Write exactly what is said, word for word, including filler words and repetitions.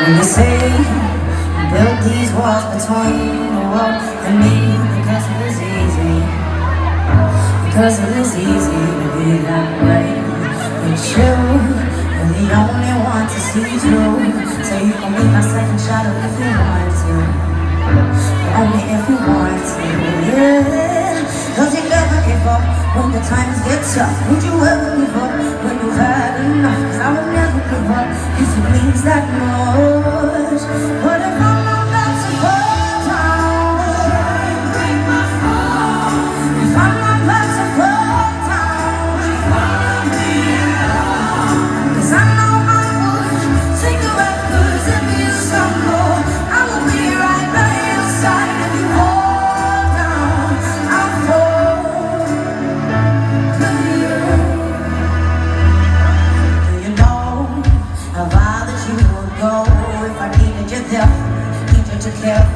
When you say you built these walls between the world and me, because it was easy, because it was easy to be that way. But you, you're the only one to see through, so you can be my second shadow if you want to, only if you want to, yeah. Cause you never give up when the times get tough. Would you ever give up when you've had enough? Cause I would never give up if it means that much. But if I'm about to fall down, break my fall. If I'm about to fall down, follow me along. Cause I know I would take a rap, cause if you stumble, I will be right by your side. If you fall down, I'll fall with you. Do you know how far that you would go if I needed you there, needed you to care